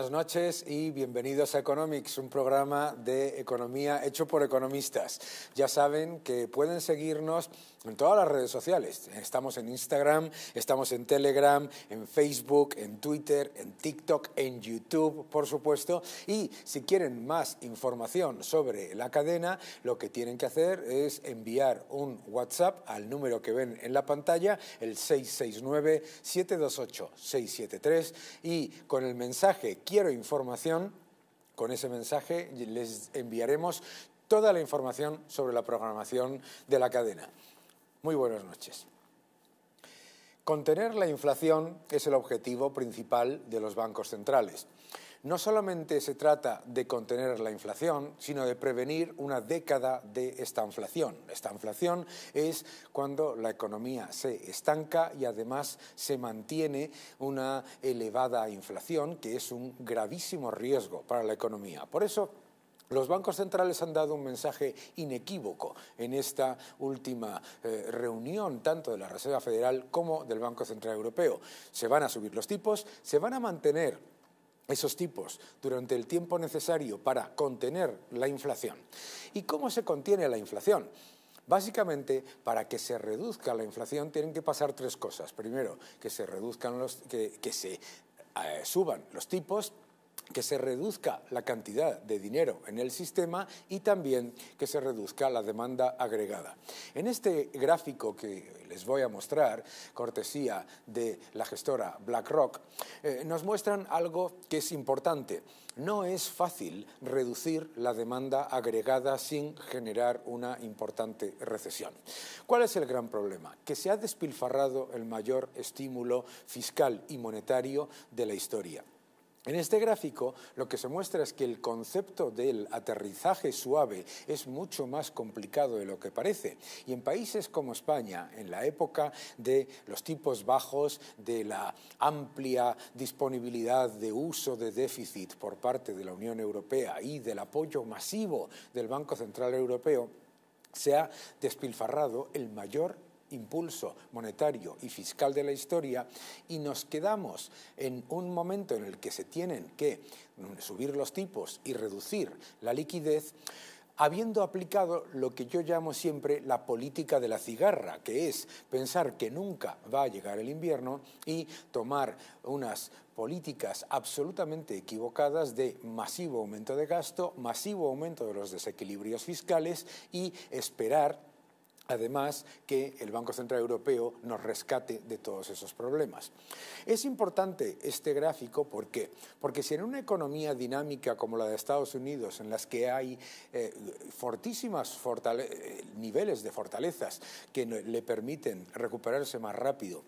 Buenas noches y bienvenidos a Economics, un programa de economía hecho por economistas. Ya saben que pueden seguirnos en todas las redes sociales. Estamos en Instagram, estamos en Telegram, en Facebook, en Twitter, en TikTok, en YouTube, por supuesto. Y si quieren más información sobre la cadena, lo que tienen que hacer es enviar un WhatsApp al número que ven en la pantalla, el 669-728-673, y con el mensaje "Quiero información", con ese mensaje les enviaremos toda la información sobre la programación de la cadena. Muy buenas noches. Contener la inflación es el objetivo principal de los bancos centrales. No solamente se trata de contener la inflación, sino de prevenir una década de estanflación. Estanflación es cuando la economía se estanca y además se mantiene una elevada inflación, que es un gravísimo riesgo para la economía. Por eso, los bancos centrales han dado un mensaje inequívoco en esta última reunión, tanto de la Reserva Federal como del Banco Central Europeo. Se van a subir los tipos, se van a mantener esos tipos durante el tiempo necesario para contener la inflación. ¿Y cómo se contiene la inflación? Básicamente, para que se reduzca la inflación tienen que pasar tres cosas. Primero, que se reduzcan suban los tipos, que se reduzca la cantidad de dinero en el sistema y también que se reduzca la demanda agregada. En este gráfico que les voy a mostrar, cortesía de la gestora BlackRock, nos muestran algo que es importante. No es fácil reducir la demanda agregada sin generar una importante recesión. ¿Cuál es el gran problema? Que se ha despilfarrado el mayor estímulo fiscal y monetario de la historia. En este gráfico lo que se muestra es que el concepto del aterrizaje suave es mucho más complicado de lo que parece. Y en países como España, en la época de los tipos bajos, de la amplia disponibilidad de uso de déficit por parte de la Unión Europea y del apoyo masivo del Banco Central Europeo, se ha despilfarrado el mayor impulso monetario y fiscal de la historia y nos quedamos en un momento en el que se tienen que subir los tipos y reducir la liquidez, habiendo aplicado lo que yo llamo siempre la política de la cigarra, que es pensar que nunca va a llegar el invierno y tomar unas políticas absolutamente equivocadas de masivo aumento de gasto, masivo aumento de los desequilibrios fiscales y esperar además que el Banco Central Europeo nos rescate de todos esos problemas. Es importante este gráfico, ¿por qué? Porque si en una economía dinámica como la de Estados Unidos, en las que hay fortísimos niveles de fortalezas que le permiten recuperarse más rápido,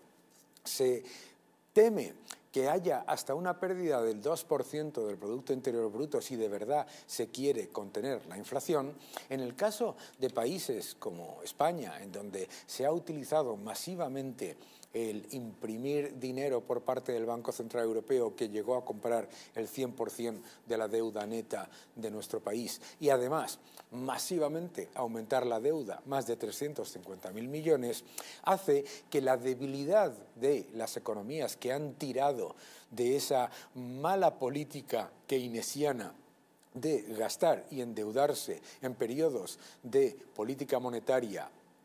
se teme que haya hasta una pérdida del 2% del Producto Interior Bruto si de verdad se quiere contener la inflación, en el caso de países como España, en donde se ha utilizado masivamente el imprimir dinero por parte del Banco Central Europeo, que llegó a comprar el 100% de la deuda neta de nuestro país, y además masivamente aumentar la deuda, más de 350.000 millones, hace que la debilidad de las economías que han tirado de esa mala política keynesiana de gastar y endeudarse en periodos de política monetaria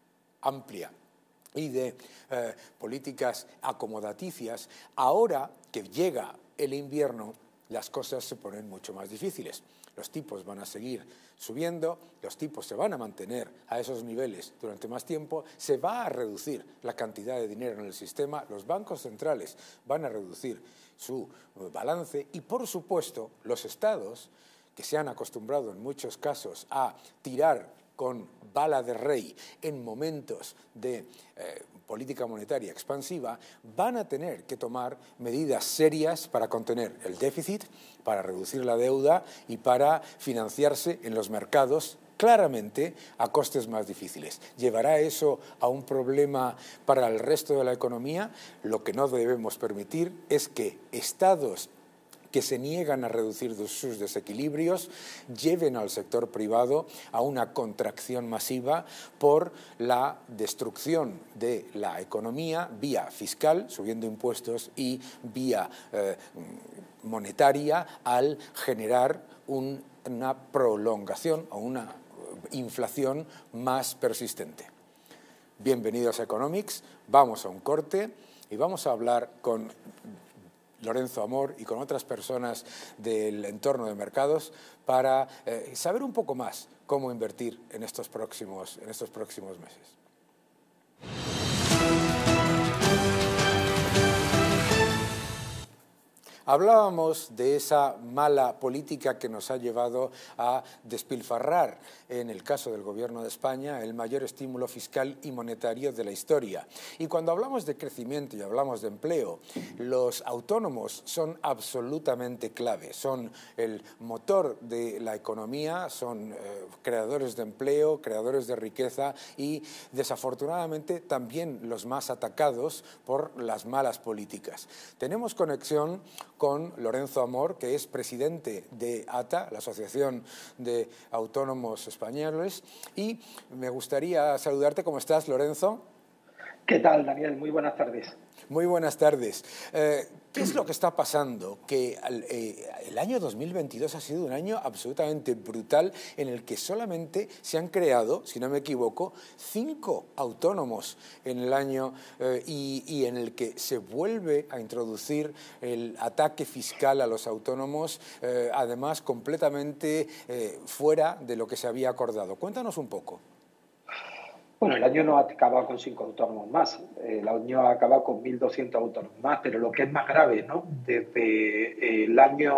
amplia y de políticas acomodaticias, ahora que llega el invierno, las cosas se ponen mucho más difíciles. Los tipos van a seguir subiendo, los tipos se van a mantener a esos niveles durante más tiempo, se va a reducir la cantidad de dinero en el sistema, los bancos centrales van a reducir su balance y, por supuesto, los estados, que se han acostumbrado en muchos casos a tirar con bala de rey en momentos de política monetaria expansiva, van a tener que tomar medidas serias para contener el déficit, para reducir la deuda y para financiarse en los mercados claramente a costes más difíciles. ¿Llevará eso a un problema para el resto de la economía? Lo que no debemos permitir es que estados que se niegan a reducir sus desequilibrios lleven al sector privado a una contracción masiva por la destrucción de la economía vía fiscal, subiendo impuestos, y vía monetaria al generar una prolongación o una inflación más persistente. Bienvenidos a Economics, vamos a un corte y vamos a hablar con Lorenzo Amor y con otras personas del entorno de mercados para saber un poco más cómo invertir en estos próximos meses. Hablábamos de esa mala política que nos ha llevado a despilfarrar, en el caso del Gobierno de España, el mayor estímulo fiscal y monetario de la historia. Y cuando hablamos de crecimiento y hablamos de empleo, los autónomos son absolutamente clave. Son el motor de la economía, son creadores de empleo, creadores de riqueza y, desafortunadamente, también los más atacados por las malas políticas. Tenemos conexión con Lorenzo Amor, que es presidente de ATA, la Asociación de Autónomos Españoles, y me gustaría saludarte. ¿Cómo estás, Lorenzo? ¿Qué tal, Daniel? Muy buenas tardes. Muy buenas tardes. ¿Qué es lo que está pasando? Que el año 2022 ha sido un año absolutamente brutal en el que solamente se han creado, si no me equivoco, 5 autónomos en el año y en el que se vuelve a introducir el ataque fiscal a los autónomos, además completamente fuera de lo que se había acordado. Cuéntanos un poco. Bueno, el año no ha acabado con 5 autónomos más, el año ha acabado con 1.200 autónomos más, pero lo que es más grave, ¿no? Desde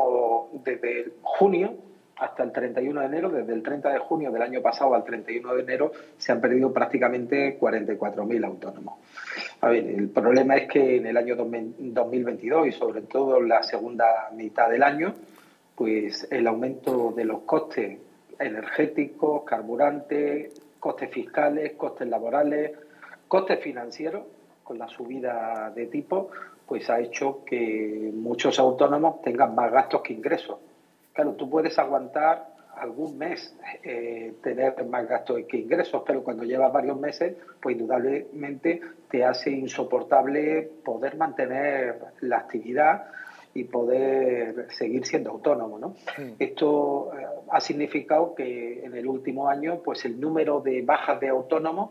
junio hasta el 31 de enero, desde el 30 de junio del año pasado al 31 de enero, se han perdido prácticamente 44.000 autónomos. A ver, el problema es que en el año 2022 y sobre todo en la segunda mitad del año, pues el aumento de los costes energéticos, carburantes, costes fiscales, costes laborales, costes financieros, con la subida de tipo, pues ha hecho que muchos autónomos tengan más gastos que ingresos. Claro, tú puedes aguantar algún mes tener más gastos que ingresos, pero cuando llevas varios meses, pues indudablemente te hace insoportable poder mantener la actividad y poder seguir siendo autónomo, ¿no? Sí. Esto ha significado que en el último año pues el número de bajas de autónomos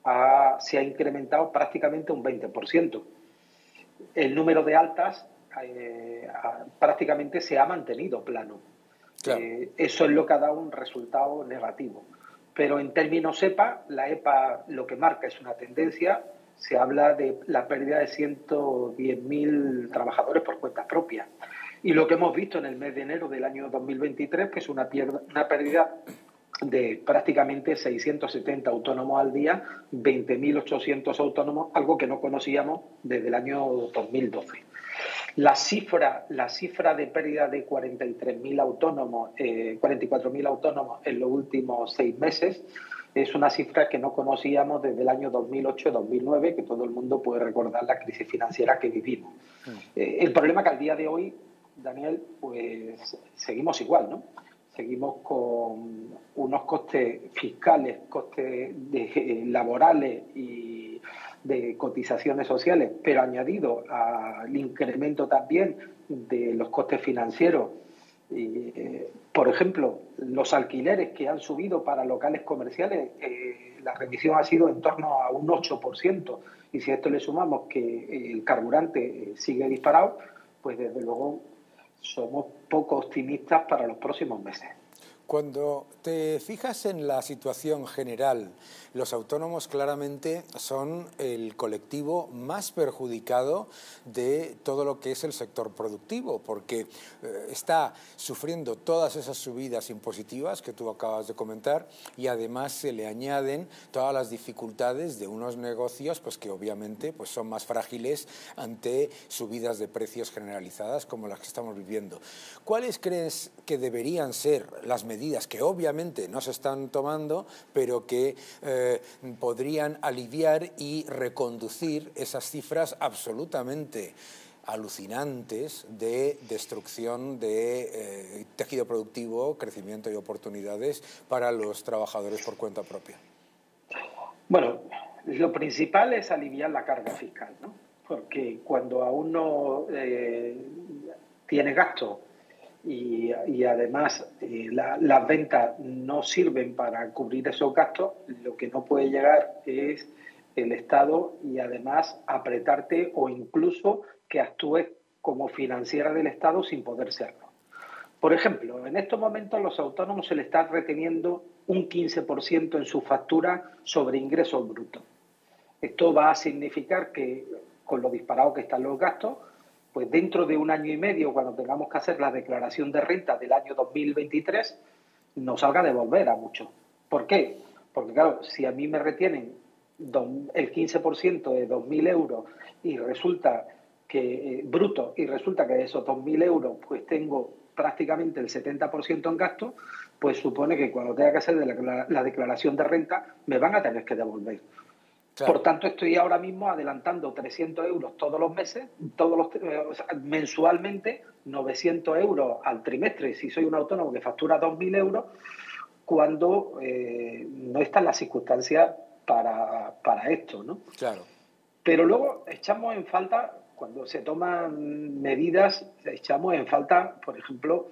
se ha incrementado prácticamente un 20%. El número de altas prácticamente se ha mantenido plano. Claro. Eso es lo que ha dado un resultado negativo. Pero en términos EPA, la EPA lo que marca es una tendencia. Se habla de la pérdida de 110.000 trabajadores por cuenta propia. Y lo que hemos visto en el mes de enero del año 2023, que es una pérdida de prácticamente 670 autónomos al día, 20.800 autónomos, algo que no conocíamos desde el año 2012. La cifra de pérdida de 43.000 autónomos, 44.000 autónomos en los últimos 6 meses, es una cifra que no conocíamos desde el año 2008-2009, que todo el mundo puede recordar la crisis financiera que vivimos. El problema es que al día de hoy, Daniel, pues seguimos igual, ¿no? Seguimos con unos costes fiscales, costes laborales y de cotizaciones sociales, pero añadido al incremento también de los costes financieros. Por ejemplo, los alquileres que han subido para locales comerciales, la revisión ha sido en torno a un 8%. Y si a esto le sumamos que el carburante sigue disparado, pues desde luego somos poco optimistas para los próximos meses. Cuando te fijas en la situación general, los autónomos claramente son el colectivo más perjudicado de todo lo que es el sector productivo, porque está sufriendo todas esas subidas impositivas que tú acabas de comentar y además se le añaden todas las dificultades de unos negocios pues, que obviamente pues, son más frágiles ante subidas de precios generalizadas como las que estamos viviendo. ¿Cuáles crees que deberían ser las medidas que obviamente no se están tomando, pero que podrían aliviar y reconducir esas cifras absolutamente alucinantes de destrucción de tejido productivo, crecimiento y oportunidades para los trabajadores por cuenta propia? Bueno, lo principal es aliviar la carga fiscal, ¿no? Porque cuando a uno tiene gastos y además las ventas no sirven para cubrir esos gastos, lo que no puede llegar es el Estado y además apretarte o incluso que actúes como financiera del Estado sin poder serlo. Por ejemplo, en estos momentos los autónomos se les está reteniendo un 15% en su factura sobre ingresos brutos. Esto va a significar que, con lo disparado que están los gastos, pues dentro de un año y medio, cuando tengamos que hacer la declaración de renta del año 2023, nos salga a devolver a muchos. ¿Por qué? Porque, claro, si a mí me retienen el 15% de 2.000 euros y resulta que bruto, y resulta que de esos 2.000 euros pues tengo prácticamente el 70% en gasto, pues supone que cuando tenga que hacer la declaración de renta me van a tener que devolver. Claro. Por tanto, estoy ahora mismo adelantando 300 euros todos los meses, mensualmente, 900 euros al trimestre, si soy un autónomo que factura 2.000 euros, cuando no están las circunstancias para esto, ¿no? Claro. Pero luego echamos en falta, cuando se toman medidas, echamos en falta, por ejemplo,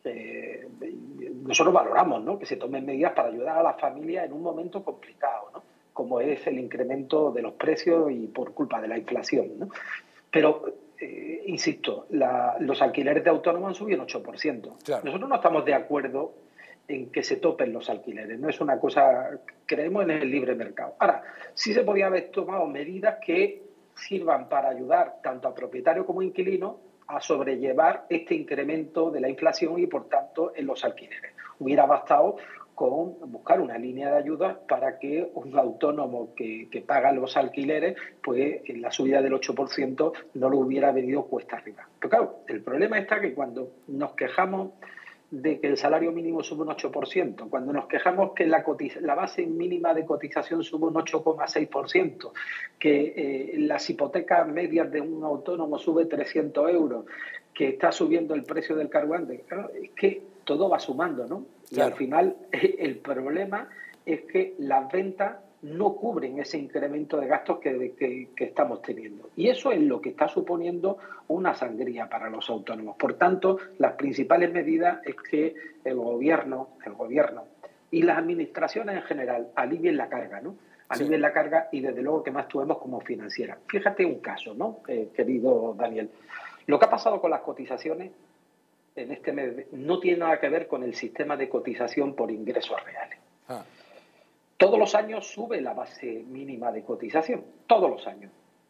nosotros valoramos, ¿no?, que se tomen medidas para ayudar a las familias en un momento complicado, ¿no?, como es el incremento de los precios y por culpa de la inflación, ¿no? Pero, insisto, los alquileres de autónomos han subido un 8%. Claro. Nosotros no estamos de acuerdo en que se topen los alquileres, no es una cosa, creemos en el libre mercado. Ahora, sí se podía haber tomado medidas que sirvan para ayudar tanto a propietarios como a inquilinos a sobrellevar este incremento de la inflación y, por tanto, en los alquileres. Hubiera bastado con buscar una línea de ayuda para que un autónomo que paga los alquileres, pues en la subida del 8% no lo hubiera venido cuesta arriba. Pero claro, el problema está que cuando nos quejamos de que el salario mínimo sube un 8%, cuando nos quejamos que la base mínima de cotización sube un 8,6%, que las hipotecas medias de un autónomo sube 300 euros, que está subiendo el precio del carburante, claro, es que todo va sumando, ¿no? Claro. Y al final el problema es que las ventas no cubren ese incremento de gastos que estamos teniendo. Y eso es lo que está suponiendo una sangría para los autónomos. Por tanto, las principales medidas es que el gobierno y las administraciones en general alivien la carga, ¿no? Alivien la carga y, desde luego, que más actuemos como financiera. Fíjate un caso, ¿no, querido Daniel? Lo que ha pasado con las cotizaciones en este mes no tiene nada que ver con el sistema de cotización por ingresos reales. Todos los años sube la base mínima de cotización, todos los años.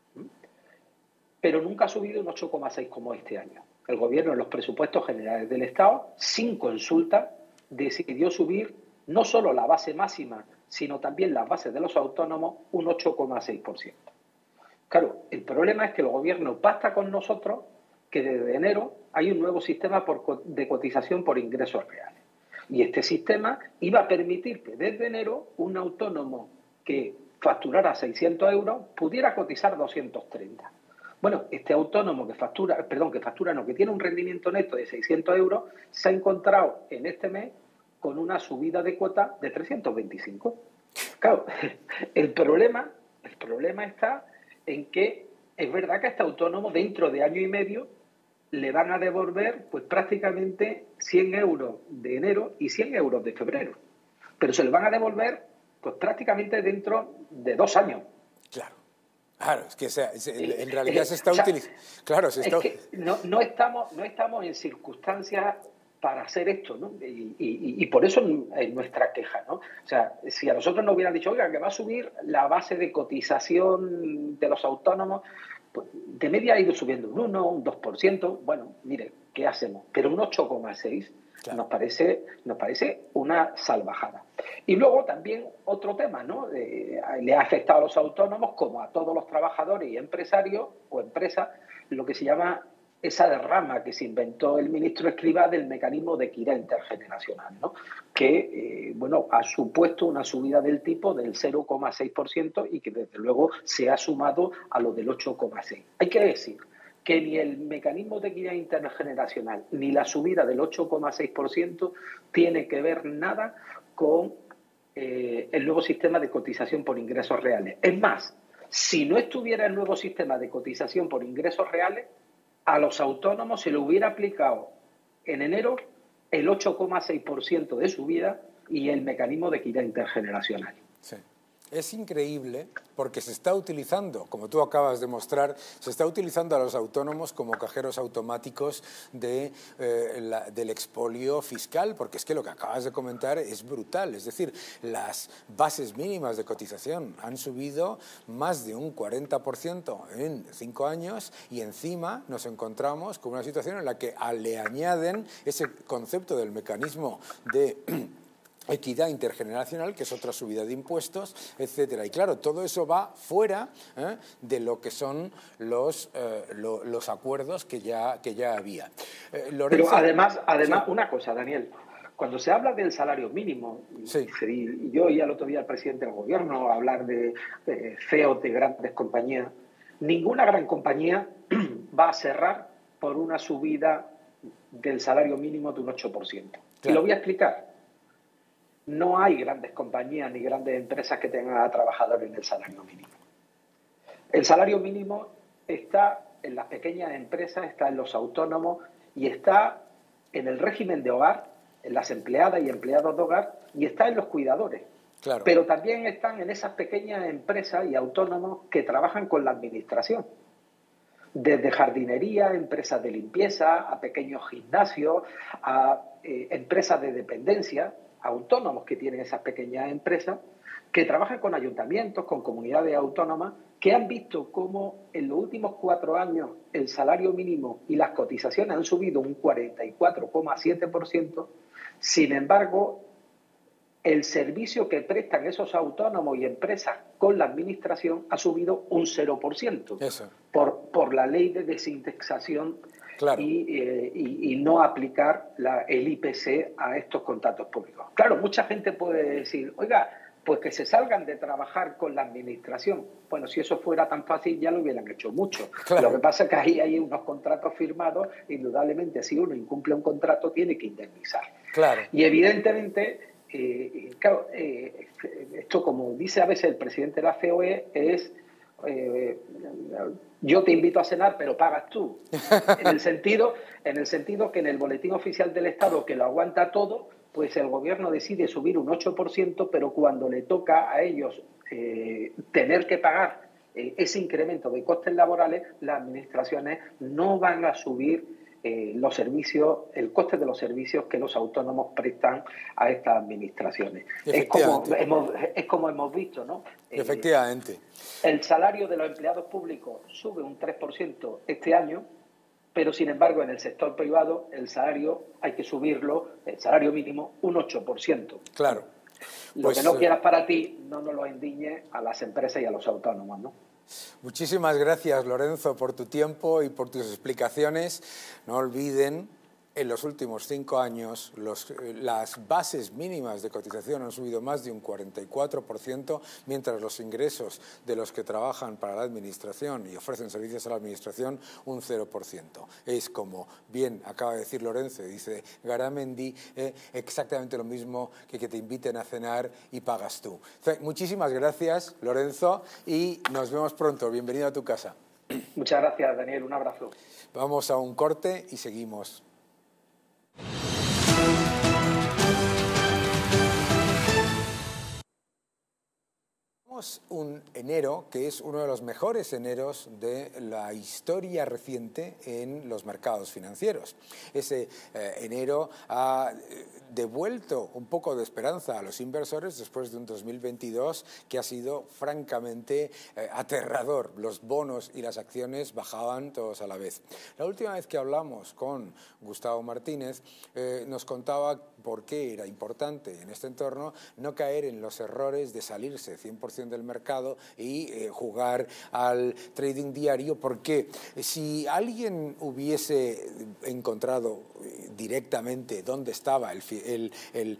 Pero nunca ha subido un 8,6 como este año. El gobierno, en los presupuestos generales del Estado, sin consulta, decidió subir no solo la base máxima, sino también las bases de los autónomos un 8,6%. Claro, el problema es que el gobierno pacta con nosotros que desde enero hay un nuevo sistema de cotización por ingresos reales. Y este sistema iba a permitir que desde enero un autónomo que facturara 600 euros pudiera cotizar 230. Bueno, este autónomo que tiene un rendimiento neto de 600 euros, se ha encontrado en este mes con una subida de cuota de 325. Claro, el problema está en que es verdad que a este autónomo dentro de año y medio le van a devolver pues prácticamente 100 euros de enero y 100 euros de febrero. Pero se le van a devolver pues prácticamente dentro de 2 años. Claro, es que en realidad se está utilizando. Claro, se está... Es que no estamos en circunstancias para hacer esto, ¿no? Y por eso es nuestra queja, ¿no? O sea, si a nosotros nos hubieran dicho, oiga, que va a subir la base de cotización de los autónomos, pues de media ha ido subiendo un 1, un 2%, bueno, mire, ¿qué hacemos? Pero un 8,6 claro. nos parece una salvajada. Y luego también otro tema, ¿no? Le ha afectado a los autónomos, como a todos los trabajadores y empresarios o empresas, lo que se llama esa derrama que se inventó el ministro Escrivá del mecanismo de equidad intergeneracional, ¿no? Que, ha supuesto una subida del tipo del 0,6% y que, desde luego, se ha sumado a lo del 8,6%. Hay que decir que ni el mecanismo de equidad intergeneracional ni la subida del 8,6% tiene que ver nada con el nuevo sistema de cotización por ingresos reales. Es más, si no estuviera el nuevo sistema de cotización por ingresos reales, a los autónomos se le hubiera aplicado en enero el 8,6% de subida y el mecanismo de equidad intergeneracional. Sí. Es increíble porque se está utilizando, como tú acabas de mostrar, se está utilizando a los autónomos como cajeros automáticos del expolio fiscal, porque es que lo que acabas de comentar es brutal. Es decir, las bases mínimas de cotización han subido más de un 40% en 5 años y encima nos encontramos con una situación en la que le añaden ese concepto del mecanismo de equidad intergeneracional, que es otra subida de impuestos, etcétera. Y claro, todo eso va fuera de lo que son los acuerdos que ya había. Lorenzo, pero además sí. Una cosa, Daniel, cuando se habla del salario mínimo, sí. y yo oí al otro día al presidente del gobierno hablar de CEOs de grandes compañías, ninguna gran compañía va a cerrar por una subida del salario mínimo de un 8%. Claro. Y lo voy a explicar. No hay grandes compañías ni grandes empresas que tengan a trabajadores en el salario mínimo. El salario mínimo está en las pequeñas empresas, está en los autónomos y está en el régimen de hogar, en las empleadas y empleados de hogar, y está en los cuidadores. Claro. Pero también están en esas pequeñas empresas y autónomos que trabajan con la administración. Desde jardinería, empresas de limpieza, a pequeños gimnasios, a empresas de dependencia, autónomos que tienen esas pequeñas empresas, que trabajan con ayuntamientos, con comunidades autónomas, que han visto cómo en los últimos 4 años el salario mínimo y las cotizaciones han subido un 44,7%. Sin embargo, el servicio que prestan esos autónomos y empresas con la administración ha subido un 0%. Eso. Por la ley de desindexación. Claro. Y no aplicar el IPC a estos contratos públicos. Claro, mucha gente puede decir, oiga, pues que se salgan de trabajar con la administración. Bueno, si eso fuera tan fácil ya lo hubieran hecho mucho. Claro. Lo que pasa es que ahí hay unos contratos firmados, indudablemente si uno incumple un contrato tiene que indemnizar. Claro. Y evidentemente, esto como dice a veces el presidente de la COE es... yo te invito a cenar, pero pagas tú. En el sentido que en el boletín oficial del Estado, que lo aguanta todo, pues el gobierno decide subir un 8%, pero cuando le toca a ellos tener que pagar ese incremento de costes laborales, las administraciones no van a subir los servicios, el coste de los servicios que los autónomos prestan a estas administraciones. Es como hemos visto, ¿no? Efectivamente. El salario de los empleados públicos sube un 3% este año, pero sin embargo en el sector privado el salario hay que subirlo, el salario mínimo, un 8%. Claro. Lo que no quieras para ti, no nos lo indigne a las empresas y a los autónomos, ¿no? Muchísimas gracias, Lorenzo, por tu tiempo y por tus explicaciones. No olviden, en los últimos 5 años las bases mínimas de cotización han subido más de un 44%, mientras los ingresos de los que trabajan para la administración y ofrecen servicios a la administración un 0%. Es como bien acaba de decir Lorenzo, dice Garamendi, exactamente lo mismo que te inviten a cenar y pagas tú. Muchísimas gracias, Lorenzo, y nos vemos pronto. Bienvenido a tu casa. Muchas gracias, Daniel. Un abrazo. Vamos a un corte y seguimos. Un enero que es uno de los mejores eneros de la historia reciente en los mercados financieros. Ese enero ha devuelto un poco de esperanza a los inversores después de un 2022 que ha sido francamente aterrador. Los bonos y las acciones bajaban todos a la vez. La última vez que hablamos con Gustavo Martínez nos contaba por qué era importante en este entorno no caer en los errores de salirse 100% del mercado y jugar al trading diario, porque si alguien hubiese encontrado directamente dónde estaba el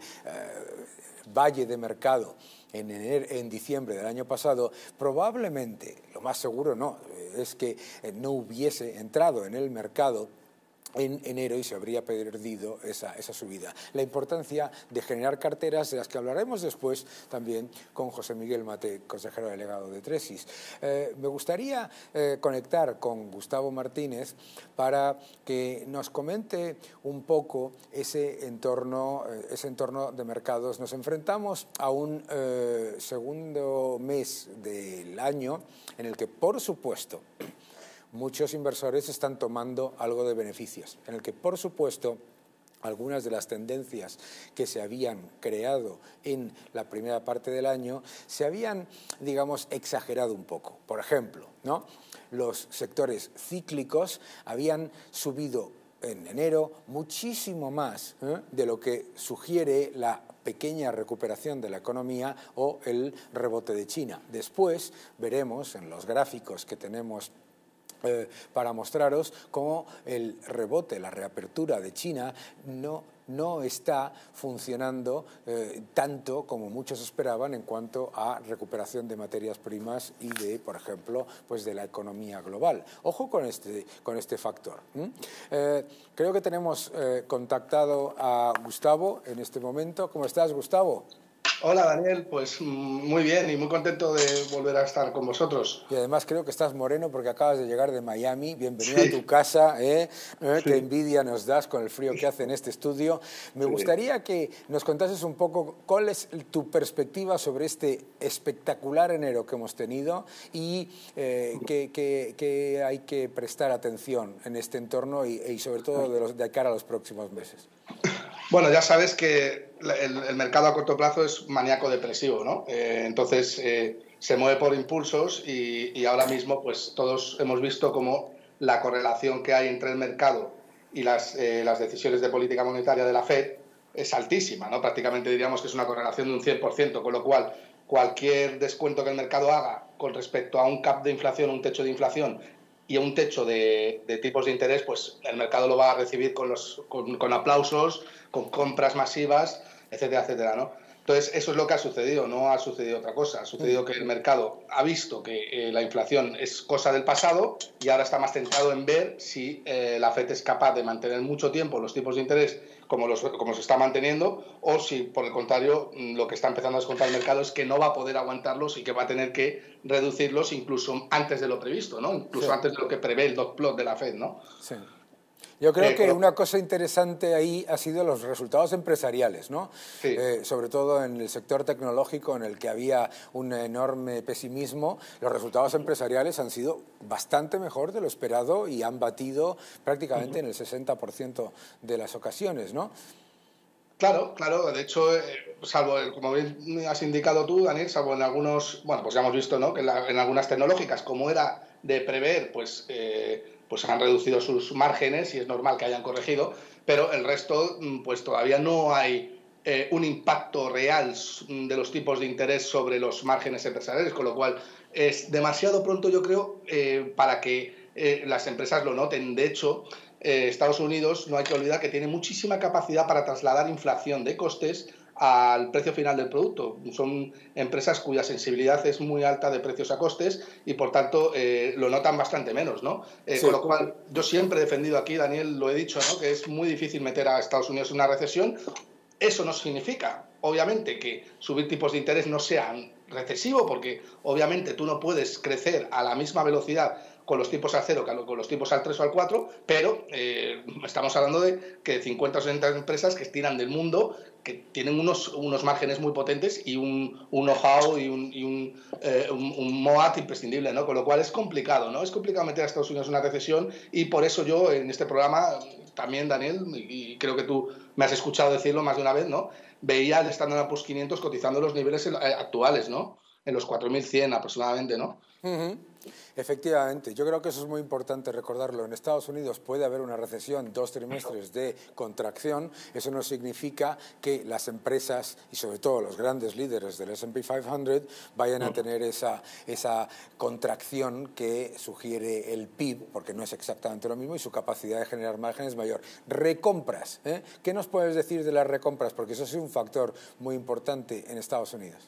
valle de mercado en diciembre del año pasado, probablemente, lo más seguro no, es que no hubiese entrado en el mercado en enero y se habría perdido esa subida. La importancia de generar carteras, de las que hablaremos después también con José Miguel Mate, consejero delegado de Tresis. Me gustaría conectar con Gustavo Martínez para que nos comente un poco ese entorno de mercados. Nos enfrentamos a un segundo mes del año en el que, por supuesto, muchos inversores están tomando algo de beneficios, en el que, por supuesto, algunas de las tendencias que se habían creado en la primera parte del año se habían, digamos, exagerado un poco. Por ejemplo, ¿no? Los sectores cíclicos habían subido en enero muchísimo más de lo que sugiere la pequeña recuperación de la economía o el rebote de China. Después veremos en los gráficos que tenemos para mostraros cómo el rebote, la reapertura de China no está funcionando tanto como muchos esperaban en cuanto a recuperación de materias primas y de, por ejemplo, pues de la economía global. Ojo con este factor. Creo que tenemos contactado a Gustavo en este momento. ¿Cómo estás, Gustavo? Hola, Daniel, pues muy bien y muy contento de volver a estar con vosotros. Y además creo que estás moreno porque acabas de llegar de Miami. Bienvenido a tu casa, ¿eh? Qué envidia nos das con el frío que hace en este estudio. Me gustaría que nos contases un poco cuál es tu perspectiva sobre este espectacular enero que hemos tenido y que hay que prestar atención en este entorno y sobre todo de cara a los próximos meses. Bueno, ya sabes que el mercado a corto plazo es maníaco depresivo, ¿no? Entonces se mueve por impulsos y ahora mismo pues todos hemos visto cómo la correlación que hay entre el mercado y las decisiones de política monetaria de la Fed es altísima, ¿no? Prácticamente diríamos que es una correlación de un 100%, con lo cual cualquier descuento que el mercado haga con respecto a un cap de inflación, un techo de inflación y a un techo de tipos de interés, pues el mercado lo va a recibir con aplausos, con compras masivas, etcétera, etcétera, ¿no? Entonces, eso es lo que ha sucedido, no ha sucedido otra cosa. Ha sucedido que el mercado ha visto que la inflación es cosa del pasado y ahora está más centrado en ver si la FED es capaz de mantener mucho tiempo los tipos de interés como se está manteniendo, o si, por el contrario, lo que está empezando a descontar el mercado es que no va a poder aguantarlos y que va a tener que reducirlos incluso antes de lo previsto, ¿no? Incluso antes de lo que prevé el dot plot de la FED, ¿no? Sí. Yo creo que una cosa interesante ahí ha sido los resultados empresariales, ¿no? Sí. Sobre todo en el sector tecnológico, en el que había un enorme pesimismo. Los resultados empresariales han sido bastante mejor de lo esperado y han batido prácticamente en el 60% de las ocasiones, ¿no? Claro, claro. De hecho, salvo, como bien has indicado tú, Daniel, salvo en algunos, bueno, pues ya hemos visto, ¿no?, que en algunas tecnológicas, como era de prever, pues han reducido sus márgenes y es normal que hayan corregido, pero el resto, pues todavía no hay un impacto real de los tipos de interés sobre los márgenes empresariales, con lo cual es demasiado pronto, yo creo, para que las empresas lo noten. De hecho, Estados Unidos, no hay que olvidar que tiene muchísima capacidad para trasladar inflación de costes al precio final del producto. Son empresas cuya sensibilidad es muy alta de precios a costes y, por tanto, lo notan bastante menos, ¿no? Sí. Con lo cual, yo siempre he defendido aquí, Daniel, lo he dicho, ¿no?, que es muy difícil meter a Estados Unidos en una recesión. Eso no significa, obviamente, que subir tipos de interés no sea recesivo, porque, obviamente, tú no puedes crecer a la misma velocidad con los tipos al 0 que con los tipos al 3 o al 4, pero estamos hablando de que 50 o 60 empresas que estiran del mundo, que tienen unos márgenes muy potentes y un know-how y un MOAT imprescindible, ¿no? Con lo cual es complicado, ¿no? Es complicado meter a Estados Unidos en una recesión y por eso yo en este programa también, Daniel, y creo que tú me has escuchado decirlo más de una vez, ¿no?, veía el Standard & Poor's 500 cotizando los niveles actuales, ¿no?, en los 4.100 aproximadamente, ¿no? Efectivamente, yo creo que eso es muy importante recordarlo. En Estados Unidos puede haber una recesión, 2 trimestres de contracción. Eso no significa que las empresas y sobre todo los grandes líderes del S&P 500 vayan a tener esa contracción que sugiere el PIB, porque no es exactamente lo mismo y su capacidad de generar margen es mayor. Recompras, ¿Qué nos puedes decir de las recompras? Porque eso es un factor muy importante en Estados Unidos.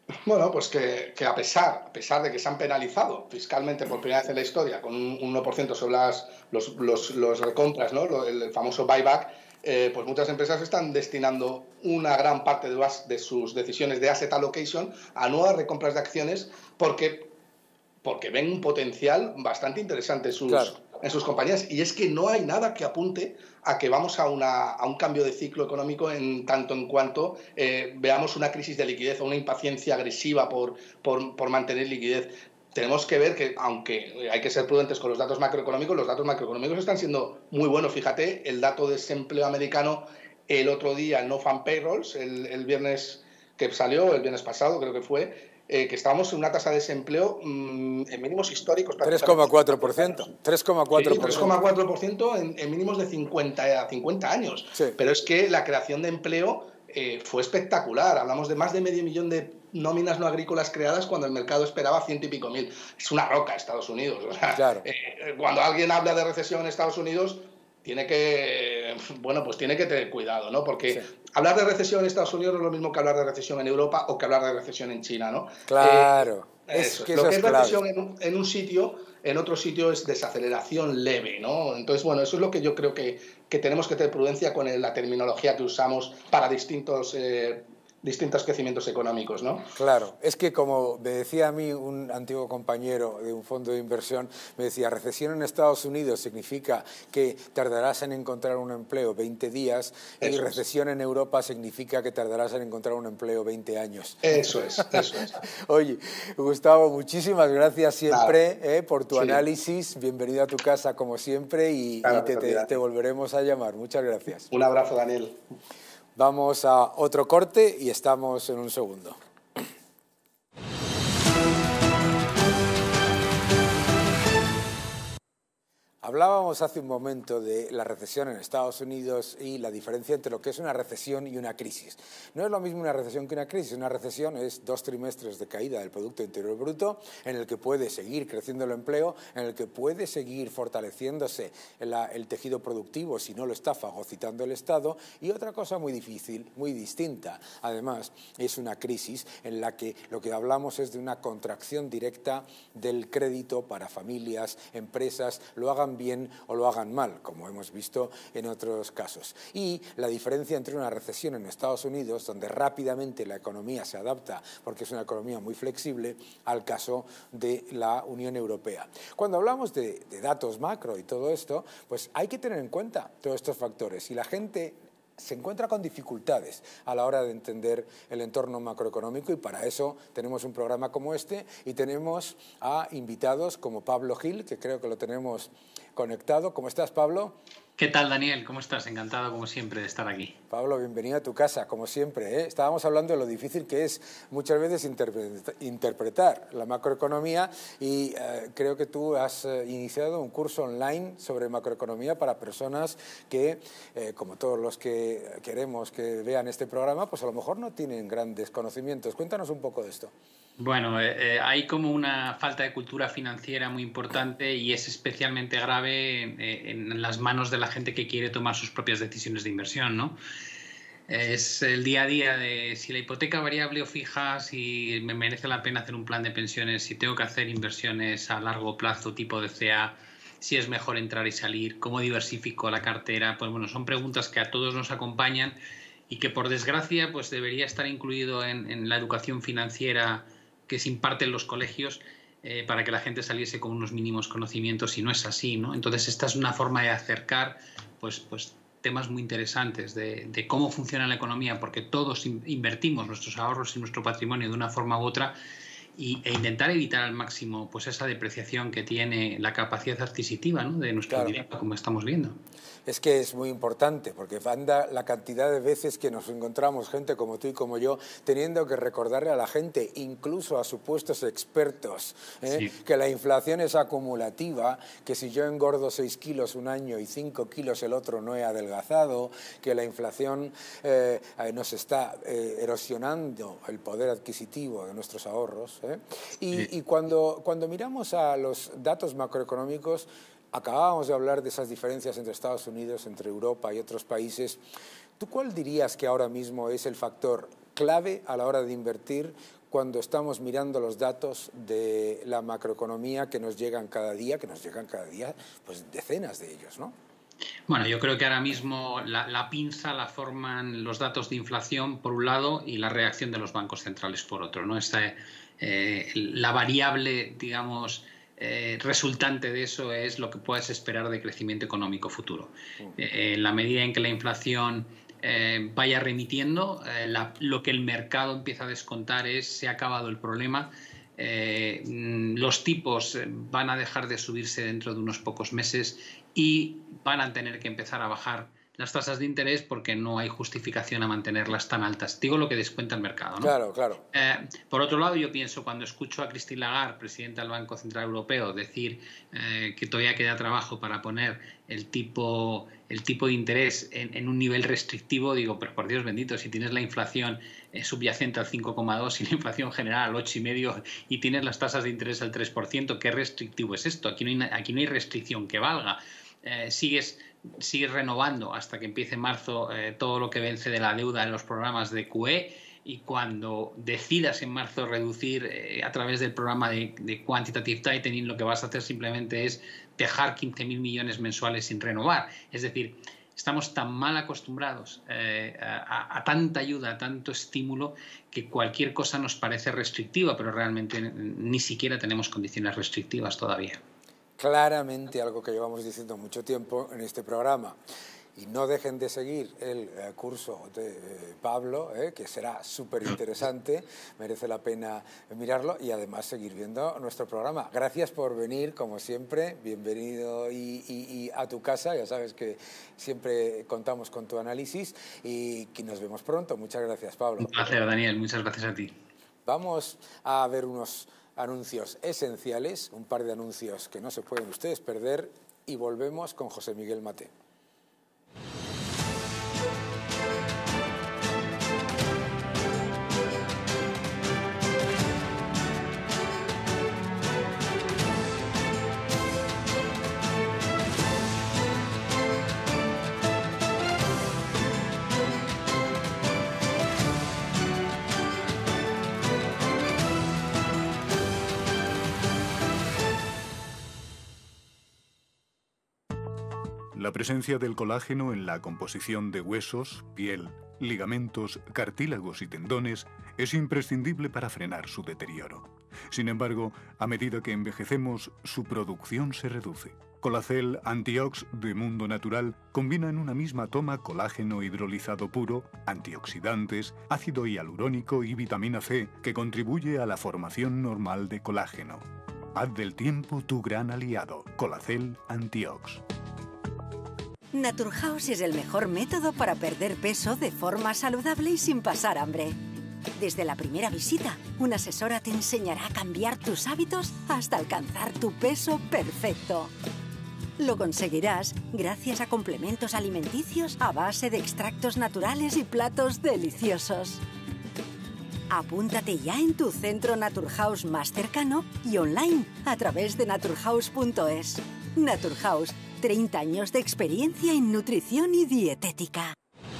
Bueno, pues que a pesar de que se han penalizado fiscalmente por primera vez en la historia con un 1% sobre los recompras, ¿no? El famoso buyback, pues muchas empresas están destinando una gran parte de sus decisiones de asset allocation a nuevas recompras de acciones porque ven un potencial bastante interesante Claro. en sus compañías. Y es que no hay nada que apunte a que vamos a un cambio de ciclo económico en tanto en cuanto veamos una crisis de liquidez o una impaciencia agresiva por mantener liquidez. Tenemos que ver que, aunque hay que ser prudentes con los datos macroeconómicos están siendo muy buenos. Fíjate, el dato de desempleo americano el otro día, no fan payrolls, el viernes que salió, el viernes pasado creo que fue, que estábamos en una tasa de desempleo en mínimos históricos. 3,4%. 3,4% en mínimos de 50 años. Sí. Pero es que la creación de empleo fue espectacular. Hablamos de más de medio millón de nóminas no agrícolas creadas cuando el mercado esperaba 100 y pico mil. Es una roca Estados Unidos. O sea, claro. Cuando alguien habla de recesión en Estados Unidos, tiene que tener cuidado, ¿no? Porque sí, hablar de recesión en Estados Unidos no es lo mismo que hablar de recesión en Europa o que hablar de recesión en China, ¿no? Claro. Lo que es recesión en un sitio, en otro sitio es desaceleración leve, ¿no? Entonces, bueno, eso es lo que yo creo que tenemos que tener prudencia con la terminología que usamos para distintos crecimientos económicos, ¿no? Claro, es que como me decía a mí un antiguo compañero de un fondo de inversión, me decía, recesión en Estados Unidos significa que tardarás en encontrar un empleo 20 días y recesión en Europa significa que tardarás en encontrar un empleo 20 años. Eso es. Oye, Gustavo, muchísimas gracias siempre por tu análisis. Bienvenido a tu casa como siempre y te volveremos a llamar. Muchas gracias. Un abrazo, Daniel. Vamos a otro corte y estamos en un segundo. Hablábamos hace un momento de la recesión en Estados Unidos y la diferencia entre lo que es una recesión y una crisis. No es lo mismo una recesión que una crisis. Una recesión es 2 trimestres de caída del Producto Interior Bruto, en el que puede seguir creciendo el empleo, en el que puede seguir fortaleciéndose el tejido productivo si no lo está fagocitando el Estado. Y otra cosa muy difícil, muy distinta, además, es una crisis en la que lo que hablamos es de una contracción directa del crédito para familias, empresas, lo hagan bien o lo hagan mal, como hemos visto en otros casos. Y la diferencia entre una recesión en Estados Unidos, donde rápidamente la economía se adapta, porque es una economía muy flexible, al caso de la Unión Europea. Cuando hablamos de datos macro y todo esto, pues hay que tener en cuenta todos estos factores. Y la gente se encuentra con dificultades a la hora de entender el entorno macroeconómico y para eso tenemos un programa como este y tenemos a invitados como Pablo Gil, que creo que lo tenemos conectado. ¿Cómo estás, Pablo? ¿Qué tal, Daniel? ¿Cómo estás? Encantado, como siempre, de estar aquí. Pablo, bienvenido a tu casa, como siempre, ¿eh? Estábamos hablando de lo difícil que es muchas veces interpretar la macroeconomía y creo que tú has iniciado un curso online sobre macroeconomía para personas que, como todos los que queremos que vean este programa, pues a lo mejor no tienen grandes conocimientos. Cuéntanos un poco de esto. Bueno, hay como una falta de cultura financiera muy importante y es especialmente grave en las manos de la gente que quiere tomar sus propias decisiones de inversión, ¿no? Es el día a día de si la hipoteca variable o fija, si me merece la pena hacer un plan de pensiones, si tengo que hacer inversiones a largo plazo tipo DCA, si es mejor entrar y salir, cómo diversifico la cartera. Pues bueno, son preguntas que a todos nos acompañan y que por desgracia pues debería estar incluido en la educación financiera que se imparte en los colegios para que la gente saliese con unos mínimos conocimientos y no es así, ¿no? Entonces esta es una forma de acercar pues temas muy interesantes de cómo funciona la economía, porque todos invertimos nuestros ahorros y nuestro patrimonio de una forma u otra e intentar evitar al máximo pues esa depreciación que tiene la capacidad adquisitiva, ¿no?, de nuestro dinero, como estamos viendo. Es que es muy importante, porque anda la cantidad de veces que nos encontramos gente como tú y como yo teniendo que recordarle a la gente, incluso a supuestos expertos, que la inflación es acumulativa, que si yo engordo 6 kilos un año y 5 kilos el otro no he adelgazado, que la inflación nos está erosionando el poder adquisitivo de nuestros ahorros. Y cuando miramos a los datos macroeconómicos, acabábamos de hablar de esas diferencias entre Estados Unidos, entre Europa y otros países. ¿Tú cuál dirías que ahora mismo es el factor clave a la hora de invertir cuando estamos mirando los datos de la macroeconomía que nos llegan cada día, pues decenas de ellos, ¿no? Bueno, yo creo que ahora mismo la pinza la forman los datos de inflación por un lado y la reacción de los bancos centrales por otro, ¿no? La variable, digamos, resultante de eso es lo que puedes esperar de crecimiento económico futuro. En la medida en que la inflación vaya remitiendo, lo que el mercado empieza a descontar es se ha acabado el problema. Los tipos van a dejar de subirse dentro de unos pocos meses y van a tener que empezar a bajar las tasas de interés porque no hay justificación a mantenerlas tan altas. Digo lo que descuenta el mercado, ¿no? Claro, claro. Por otro lado, yo pienso, cuando escucho a Christine Lagarde, presidenta del Banco Central Europeo, decir que todavía queda trabajo para poner el tipo de interés en un nivel restrictivo, digo, pero por Dios bendito, si tienes la inflación subyacente al 5,2 y la inflación general al 8,5 y tienes las tasas de interés al 3%, ¿qué restrictivo es esto? Aquí no hay restricción que valga. Sigues renovando hasta que empiece en marzo todo lo que vence de la deuda en los programas de QE, y cuando decidas en marzo reducir a través del programa de Quantitative Tightening, lo que vas a hacer simplemente es dejar 15.000 millones mensuales sin renovar. Es decir, estamos tan mal acostumbrados a tanta ayuda, a tanto estímulo, que cualquier cosa nos parece restrictiva, pero realmente ni siquiera tenemos condiciones restrictivas todavía. Claramente algo que llevamos diciendo mucho tiempo en este programa. Y no dejen de seguir el curso de Pablo, que será súper interesante, merece la pena mirarlo, y además seguir viendo nuestro programa. Gracias por venir, como siempre, bienvenido y a tu casa, ya sabes que siempre contamos con tu análisis y que nos vemos pronto. Muchas gracias, Pablo. Un placer, Daniel, muchas gracias a ti. Vamos a ver unos anuncios esenciales, un par de anuncios que no se pueden ustedes perder, y volvemos con José Miguel Maté. La presencia del colágeno en la composición de huesos, piel, ligamentos, cartílagos y tendones es imprescindible para frenar su deterioro. Sin embargo, a medida que envejecemos, su producción se reduce. Colacel Antiox de Mundo Natural combina en una misma toma colágeno hidrolizado puro, antioxidantes, ácido hialurónico y vitamina C, que contribuye a la formación normal de colágeno. Haz del tiempo tu gran aliado. Colacel Antiox. Naturhaus es el mejor método para perder peso de forma saludable y sin pasar hambre. Desde la primera visita, una asesora te enseñará a cambiar tus hábitos hasta alcanzar tu peso perfecto. Lo conseguirás gracias a complementos alimenticios a base de extractos naturales y platos deliciosos. Apúntate ya en tu centro Naturhaus más cercano y online a través de naturhaus.es. Naturhaus, 30 años de experiencia en nutrición y dietética.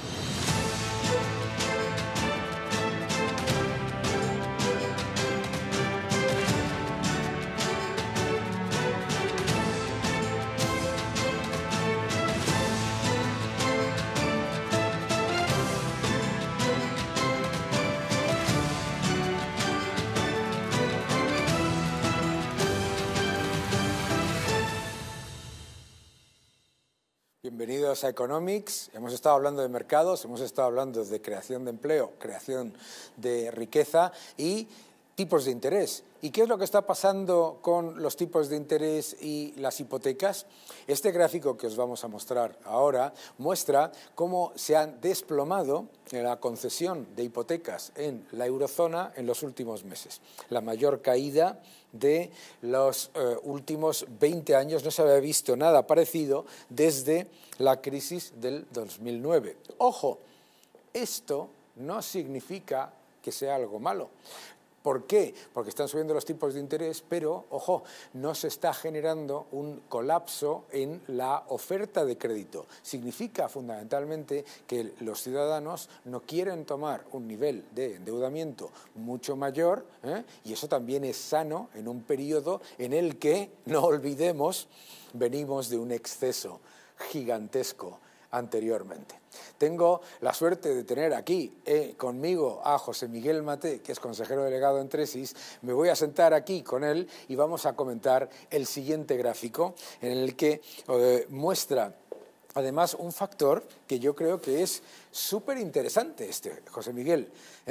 Bienvenidos a Economics. Hemos estado hablando de mercados, hemos estado hablando de creación de empleo, creación de riqueza y tipos de interés. ¿Y qué es lo que está pasando con los tipos de interés y las hipotecas? Este gráfico que os vamos a mostrar ahora muestra cómo se han desplomado la concesión de hipotecas en la eurozona en los últimos meses. La mayor caída de los últimos 20 años, no se había visto nada parecido desde la crisis del 2009. Ojo, esto no significa que sea algo malo. ¿Por qué? Porque están subiendo los tipos de interés, pero, ojo, no se está generando un colapso en la oferta de crédito. Significa fundamentalmente que los ciudadanos no quieren tomar un nivel de endeudamiento mucho mayor, y eso también es sano en un periodo en el que, no olvidemos, venimos de un exceso gigantesco anteriormente. Tengo la suerte de tener aquí conmigo a José Miguel Maté, que es consejero delegado en Tresis. Me voy a sentar aquí con él y vamos a comentar el siguiente gráfico en el que muestra además un factor que yo creo que es súper interesante, José Miguel.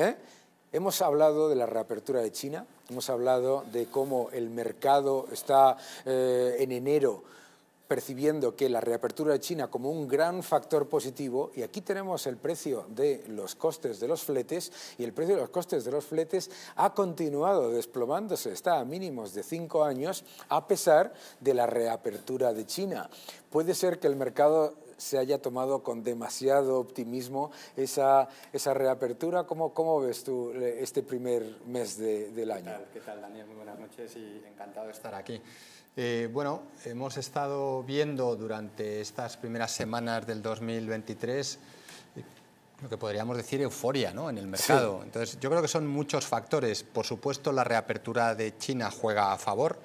Hemos hablado de la reapertura de China, hemos hablado de cómo el mercado está en enero percibiendo que la reapertura de China como un gran factor positivo, y aquí tenemos el precio de los costes de los fletes, y el precio de los costes de los fletes ha continuado desplomándose, está a mínimos de 5 años, a pesar de la reapertura de China. Puede ser que el mercado se haya tomado con demasiado optimismo esa reapertura. ¿Cómo ves tú este primer mes del año? ¿Qué tal, Daniel? Muy buenas noches y encantado de estar aquí. Bueno, hemos estado viendo durante estas primeras semanas del 2023 lo que podríamos decir euforia, ¿no?, en el mercado. Sí. Entonces, yo creo que son muchos factores. Por supuesto, la reapertura de China juega a favor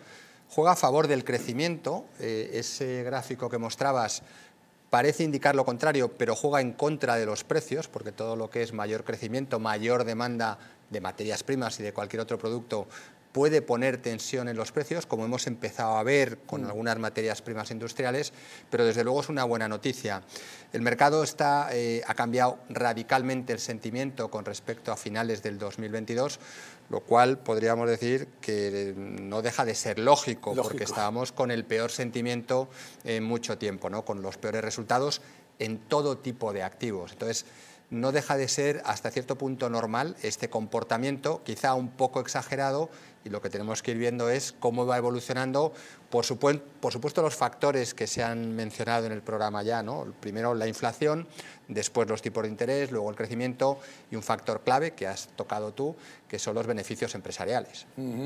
del crecimiento. Ese gráfico que mostrabas parece indicar lo contrario, pero juega en contra de los precios, porque todo lo que es mayor crecimiento, mayor demanda de materias primas y de cualquier otro producto puede poner tensión en los precios, como hemos empezado a ver con algunas materias primas industriales, pero desde luego es una buena noticia. El mercado ha cambiado radicalmente el sentimiento con respecto a finales del 2022, lo cual podríamos decir que no deja de ser lógico. Porque estábamos con el peor sentimiento en mucho tiempo, ¿no?, con los peores resultados en todo tipo de activos. Entonces, no deja de ser hasta cierto punto normal este comportamiento, quizá un poco exagerado, y lo que tenemos que ir viendo es cómo va evolucionando, por supuesto los factores que se han mencionado en el programa ya, ¿no? Primero la inflación, después los tipos de interés, luego el crecimiento y un factor clave que has tocado tú, que son los beneficios empresariales.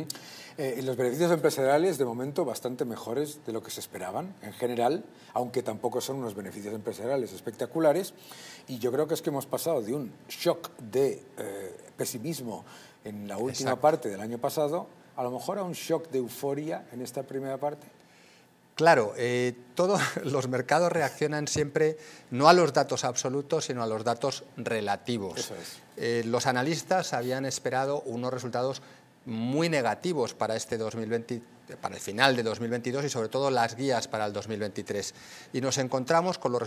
Los beneficios empresariales de momento bastante mejores de lo que se esperaban en general, aunque tampoco son unos beneficios empresariales espectaculares, y yo creo que es que hemos pasado de un shock de pesimismo en la última parte del año pasado, a lo mejor a un shock de euforia en esta primera parte. Claro, todos los mercados reaccionan siempre no a los datos absolutos, sino a los datos relativos. Eso es. Los analistas habían esperado unos resultados muy negativos para para el final de 2022 y sobre todo las guías para el 2023. Y nos encontramos con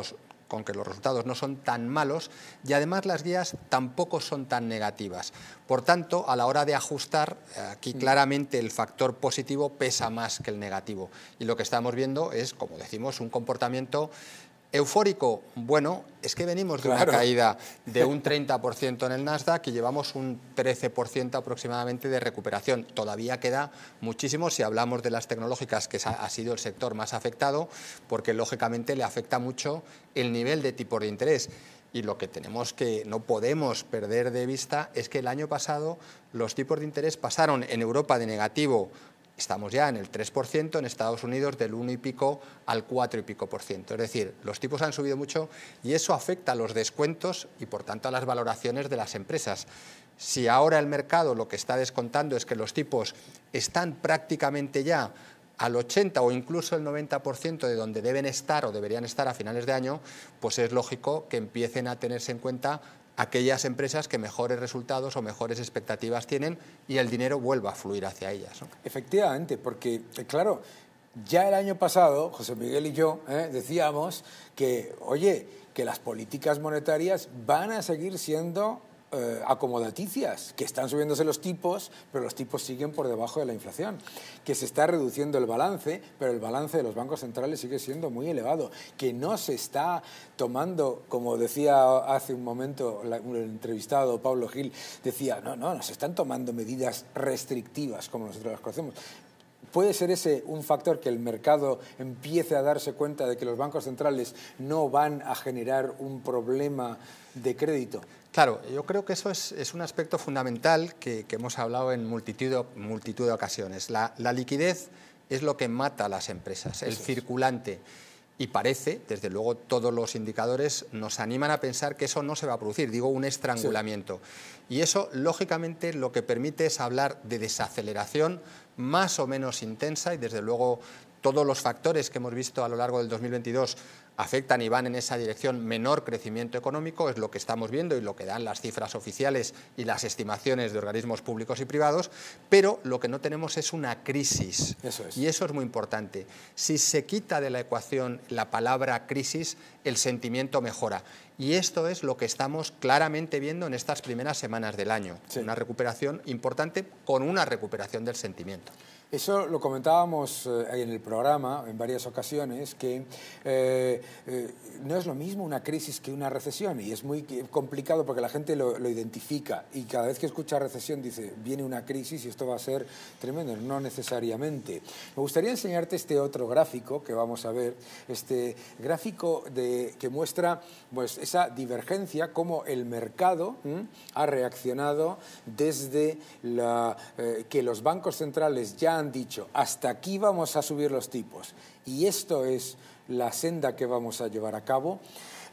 que los resultados no son tan malos y además las guías tampoco son tan negativas. Por tanto, a la hora de ajustar, aquí claramente el factor positivo pesa más que el negativo. Y lo que estamos viendo es, como decimos, un comportamiento eufórico. Bueno, es que venimos de una caída de un 30% en el Nasdaq y llevamos un 13% aproximadamente de recuperación. Todavía queda muchísimo si hablamos de las tecnológicas, que ha sido el sector más afectado, porque lógicamente le afecta mucho el nivel de tipos de interés. Y lo que no podemos perder de vista es que el año pasado los tipos de interés pasaron en Europa de negativo. Estamos ya en el 3%, en Estados Unidos del 1 y pico al 4 y pico por ciento. Es decir, los tipos han subido mucho y eso afecta a los descuentos y, por tanto, a las valoraciones de las empresas. Si ahora el mercado lo que está descontando es que los tipos están prácticamente ya al 80 o incluso el 90% de donde deben estar o deberían estar a finales de año, pues es lógico que empiecen a tenerse en cuenta aquellas empresas que mejores resultados o mejores expectativas tienen y el dinero vuelva a fluir hacia ellas, ¿no? Efectivamente, porque, claro, ya el año pasado, José Miguel y yo decíamos que, oye, que las políticas monetarias van a seguir siendo acomodaticias, que están subiéndose los tipos, pero los tipos siguen por debajo de la inflación, que se está reduciendo el balance, pero el balance de los bancos centrales sigue siendo muy elevado, que no se está tomando, como decía hace un momento el entrevistado Pablo Gil, decía, no, se están tomando medidas restrictivas, como nosotros las conocemos. ¿Puede ser ese un factor que el mercado empiece a darse cuenta de que los bancos centrales no van a generar un problema de crédito? Claro, yo creo que eso es un aspecto fundamental que hemos hablado en multitud de ocasiones. La liquidez es lo que mata a las empresas, el circulante. Y parece, desde luego, todos los indicadores nos animan a pensar que eso no se va a producir, digo, un estrangulamiento. Sí. Y eso, lógicamente, lo que permite es hablar de desaceleración más o menos intensa y, desde luego, todos los factores que hemos visto a lo largo del 2022 afectan y van en esa dirección, menor crecimiento económico, es lo que estamos viendo y lo que dan las cifras oficiales y las estimaciones de organismos públicos y privados, pero lo que no tenemos es una crisis. Eso es. Y eso es muy importante. Si se quita de la ecuación la palabra crisis, el sentimiento mejora. Y esto es lo que estamos claramente viendo en estas primeras semanas del año. Sí. Una recuperación importante con una recuperación del sentimiento. Eso lo comentábamos en el programa en varias ocasiones, que no es lo mismo una crisis que una recesión, y es muy complicado porque la gente lo identifica y cada vez que escucha recesión dice, viene una crisis y esto va a ser tremendo. No necesariamente. Me gustaría enseñarte este otro gráfico que vamos a ver, este gráfico que muestra pues, esa divergencia, cómo el mercado ha reaccionado desde que los bancos centrales ya han dicho, hasta aquí vamos a subir los tipos y esto es la senda que vamos a llevar a cabo.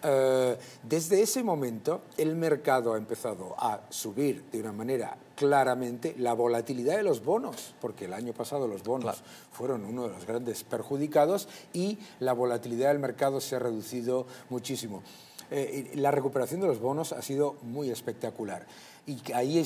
Desde ese momento el mercado ha empezado a subir de una manera claramente la volatilidad de los bonos, porque el año pasado los bonos fueron uno de los grandes perjudicados y la volatilidad del mercado se ha reducido muchísimo. La recuperación de los bonos ha sido muy espectacular. Y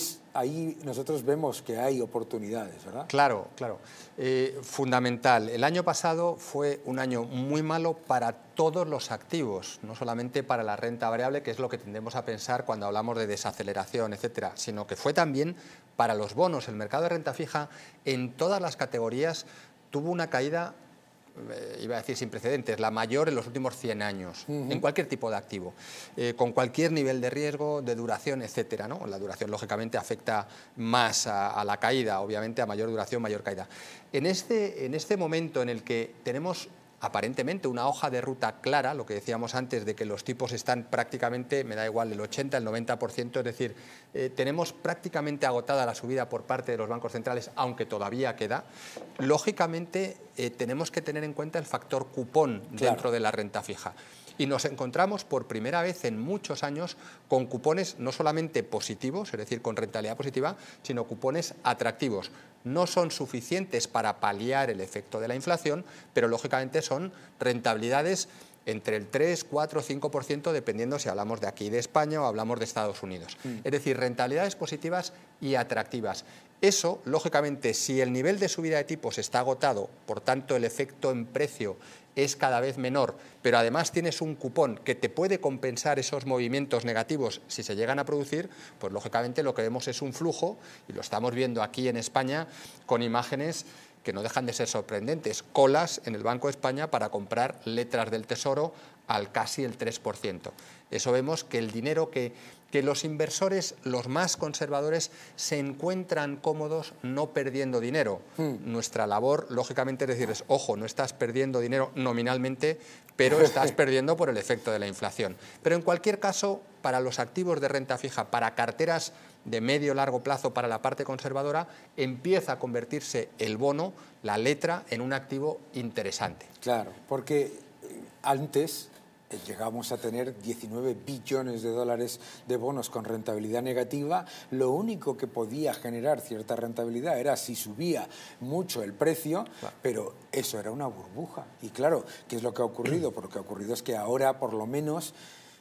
ahí nosotros vemos que hay oportunidades, ¿verdad? Claro, claro. Fundamental. El año pasado fue un año muy malo para todos los activos, no solamente para la renta variable, que es lo que tendemos a pensar cuando hablamos de desaceleración, etcétera, sino que fue también para los bonos. El mercado de renta fija en todas las categorías tuvo una caída, iba a decir sin precedentes, la mayor en los últimos 100 años, en cualquier tipo de activo, con cualquier nivel de riesgo, de duración, etcétera, ¿no? La duración, lógicamente, afecta más a la caída, obviamente, a mayor duración, mayor caída. En este momento en el que tenemos aparentemente una hoja de ruta clara, lo que decíamos antes de que los tipos están prácticamente, me da igual, el 80, el 90%, es decir, tenemos prácticamente agotada la subida por parte de los bancos centrales, aunque todavía queda, lógicamente tenemos que tener en cuenta el factor cupón dentro de la renta fija. Y nos encontramos por primera vez en muchos años con cupones no solamente positivos, es decir, con rentabilidad positiva, sino cupones atractivos. No son suficientes para paliar el efecto de la inflación, pero lógicamente son rentabilidades entre el 3, 4, 5%, dependiendo si hablamos de aquí de España o hablamos de Estados Unidos. Es decir, rentabilidades positivas y atractivas. Eso, lógicamente, si el nivel de subida de tipos está agotado, por tanto el efecto en precio es cada vez menor, pero además tienes un cupón que te puede compensar esos movimientos negativos si se llegan a producir, pues lógicamente lo que vemos es un flujo, y lo estamos viendo aquí en España con imágenes que no dejan de ser sorprendentes, colas en el Banco de España para comprar letras del Tesoro al casi el 3%. Eso vemos que el dinero que los inversores, los más conservadores, se encuentran cómodos no perdiendo dinero. Nuestra labor, lógicamente, es decirles, ojo, no estás perdiendo dinero nominalmente, pero estás perdiendo por el efecto de la inflación. Pero en cualquier caso, para los activos de renta fija, para carteras de medio largo plazo para la parte conservadora, empieza a convertirse el bono, la letra, en un activo interesante. Claro, porque antes llegamos a tener 19 billones de dólares de bonos con rentabilidad negativa. Lo único que podía generar cierta rentabilidad era si subía mucho el precio, pero eso era una burbuja. Y claro, ¿qué es lo que ha ocurrido? Porque lo que ha ocurrido es que ahora, por lo menos,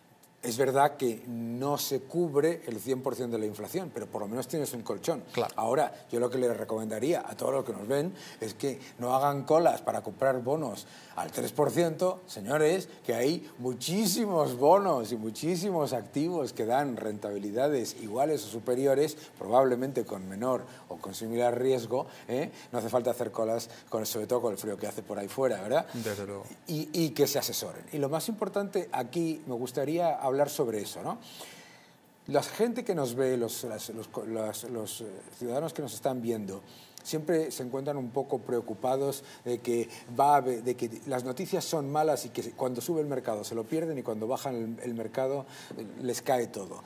es verdad que no se cubre el 100% de la inflación, pero por lo menos tienes un colchón. Claro. Ahora, yo lo que les recomendaría a todos los que nos ven es que no hagan colas para comprar bonos al 3%, señores, que hay muchísimos bonos y muchísimos activos que dan rentabilidades iguales o superiores, probablemente con menor o con similar riesgo, No hace falta hacer colas, sobre todo con el frío que hace por ahí fuera, ¿verdad? Desde luego. Y que se asesoren. Y lo más importante aquí, me gustaría hablar sobre eso, ¿no? La gente que nos ve, los ciudadanos que nos están viendo, siempre se encuentran un poco preocupados de que las noticias son malas y que cuando sube el mercado se lo pierden y cuando bajan el mercado les cae todo.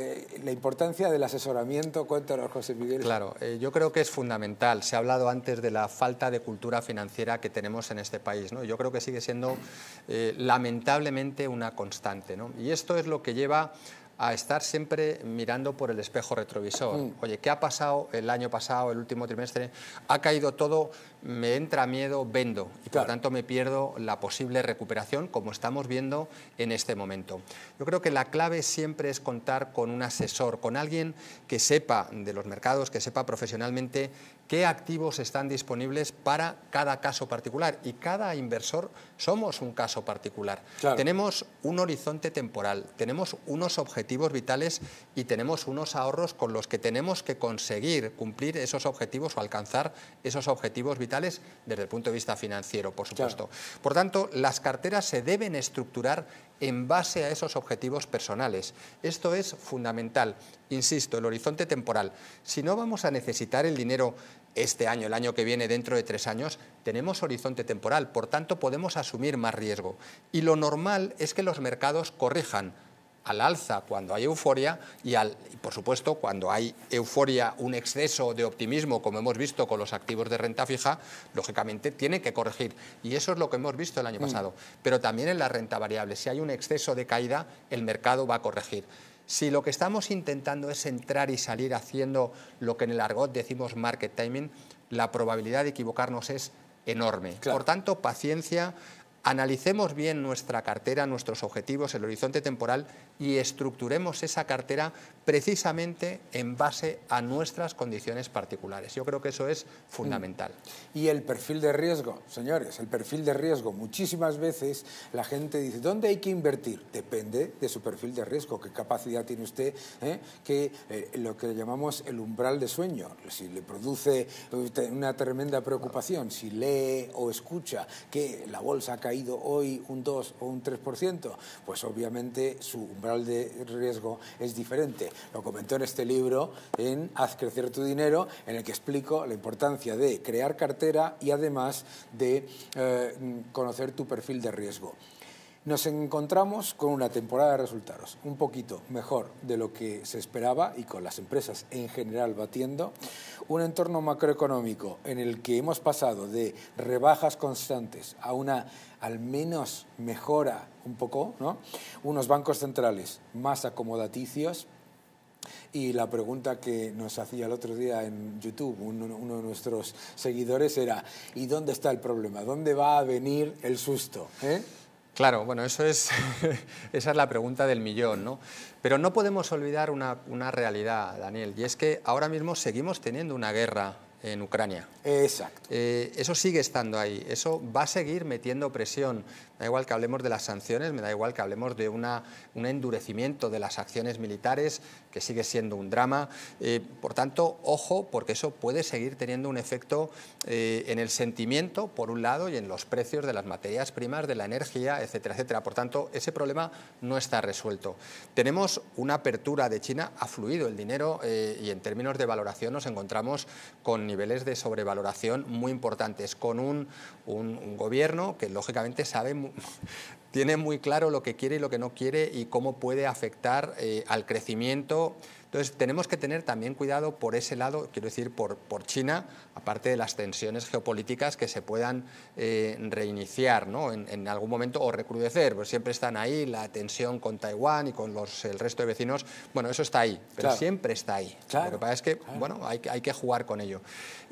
La importancia del asesoramiento, cuéntanos, José Miguel. Claro, yo creo que es fundamental. Se ha hablado antes de la falta de cultura financiera que tenemos en este país, ¿no? Yo creo que sigue siendo lamentablemente una constante, ¿no? Y esto es lo que lleva a estar siempre mirando por el espejo retrovisor. Oye, ¿qué ha pasado el año pasado, el último trimestre? Ha caído todo, me entra miedo, vendo y por tanto me pierdo la posible recuperación como estamos viendo en este momento. Yo creo que la clave siempre es contar con un asesor, con alguien que sepa de los mercados, que sepa profesionalmente qué activos están disponibles para cada caso particular, y cada inversor somos un caso particular. Claro. Tenemos un horizonte temporal, tenemos unos objetivos vitales y tenemos unos ahorros con los que tenemos que conseguir cumplir esos objetivos o alcanzar esos objetivos vitales desde el punto de vista financiero, por supuesto. Claro. Por tanto, las carteras se deben estructurar en base a esos objetivos personales. Esto es fundamental. Insisto, el horizonte temporal. Si no vamos a necesitar el dinero este año, el año que viene, dentro de 3 años, tenemos horizonte temporal, por tanto podemos asumir más riesgo. Y lo normal es que los mercados corrijan al alza cuando hay euforia y por supuesto, cuando hay euforia, un exceso de optimismo, como hemos visto con los activos de renta fija, lógicamente tiene que corregir. Y eso es lo que hemos visto el año pasado. Pero también en la renta variable, si hay un exceso de caída, el mercado va a corregir. Si lo que estamos intentando es entrar y salir haciendo lo que en el argot decimos market timing, la probabilidad de equivocarnos es enorme. Claro. Por tanto, paciencia. Analicemos bien nuestra cartera, nuestros objetivos, el horizonte temporal y estructuremos esa cartera precisamente en base a nuestras condiciones particulares. Yo creo que eso es fundamental. Y el perfil de riesgo, señores, el perfil de riesgo. Muchísimas veces la gente dice, ¿dónde hay que invertir? Depende de su perfil de riesgo, qué capacidad tiene usted, lo que llamamos el umbral de sueño. Si le produce una tremenda preocupación, si lee o escucha que la bolsa ha caído hoy un 2 o un 3%, pues obviamente su umbral de riesgo es diferente. Lo comento en este libro, en Haz crecer tu dinero, en el que explico la importancia de crear cartera y además de conocer tu perfil de riesgo. Nos encontramos con una temporada de resultados un poquito mejor de lo que se esperaba y con las empresas en general batiendo, un entorno macroeconómico en el que hemos pasado de rebajas constantes a una al menos mejora un poco, ¿no? Unos bancos centrales más acomodaticios. Y la pregunta que nos hacía el otro día en YouTube uno de nuestros seguidores era ¿y dónde está el problema? ¿Dónde va a venir el susto? Claro, bueno, esa es la pregunta del millón, ¿no? Pero no podemos olvidar una realidad, Daniel, y es que ahora mismo seguimos teniendo una guerra en Ucrania. Exacto. Eso sigue estando ahí, eso va a seguir metiendo presión. Me da igual que hablemos de las sanciones, me da igual que hablemos de un endurecimiento de las acciones militares, que sigue siendo un drama. Por tanto, ojo, porque eso puede seguir teniendo un efecto en el sentimiento, por un lado, y en los precios de las materias primas, de la energía, etcétera, etcétera. Por tanto, ese problema no está resuelto. Tenemos una apertura de China, ha fluido el dinero y en términos de valoración nos encontramos con niveles de sobrevaloración muy importantes, con un gobierno que lógicamente tiene muy claro lo que quiere y lo que no quiere y cómo puede afectar al crecimiento. Entonces, tenemos que tener también cuidado por ese lado, quiero decir, por China, aparte de las tensiones geopolíticas que se puedan reiniciar, ¿no? en algún momento o recrudecer, pues siempre están ahí, la tensión con Taiwán y con el resto de vecinos, bueno, eso está ahí, pero claro, siempre está ahí. Claro, lo que pasa es que, bueno, hay que jugar con ello.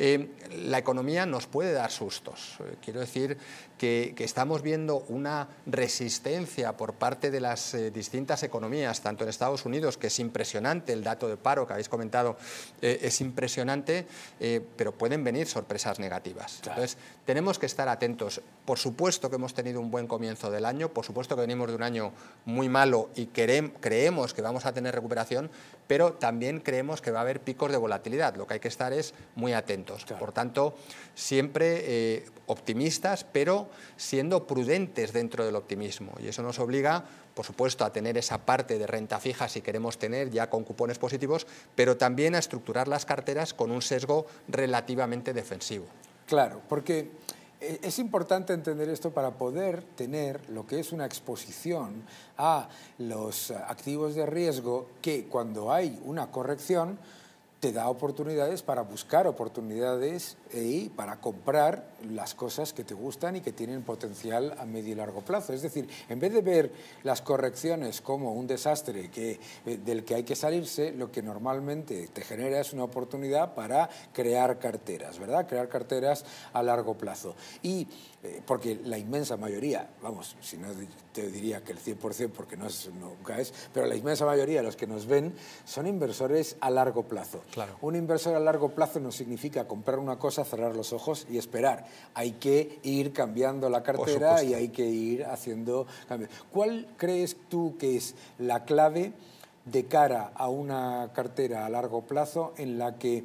La economía nos puede dar sustos, quiero decir que estamos viendo una resistencia por parte de las distintas economías, tanto en Estados Unidos, que es impresionante, el dato de paro que habéis comentado es impresionante, pero pueden venir sorpresas negativas. Claro. Entonces, tenemos que estar atentos. por supuesto que hemos tenido un buen comienzo del año, por supuesto que venimos de un año muy malo y creemos que vamos a tener recuperación, pero también creemos que va a haber picos de volatilidad. Lo que hay que estar es muy atentos. Claro. Por tanto, siempre optimistas, pero siendo prudentes dentro del optimismo. Y eso nos obliga, por supuesto, a tener esa parte de renta fija si queremos tener ya con cupones positivos, pero también a estructurar las carteras con un sesgo relativamente defensivo. Claro, porque es importante entender esto para poder tener lo que es una exposición a los activos de riesgo que cuando hay una corrección te da oportunidades para buscar oportunidades y para comprar las cosas que te gustan y que tienen potencial a medio y largo plazo. Es decir, en vez de ver las correcciones como un desastre del que hay que salirse, lo que normalmente te genera es una oportunidad para crear carteras, ¿verdad? Crear carteras a largo plazo. Y porque la inmensa mayoría, vamos, si no te diría que el 100% porque nunca es, pero la inmensa mayoría de los que nos ven son inversores a largo plazo. Claro. Un inversor a largo plazo no significa comprar una cosa, cerrar los ojos y esperar. Hay que ir cambiando la cartera y hay que ir haciendo cambios. ¿Cuál crees tú que es la clave de cara a una cartera a largo plazo en la que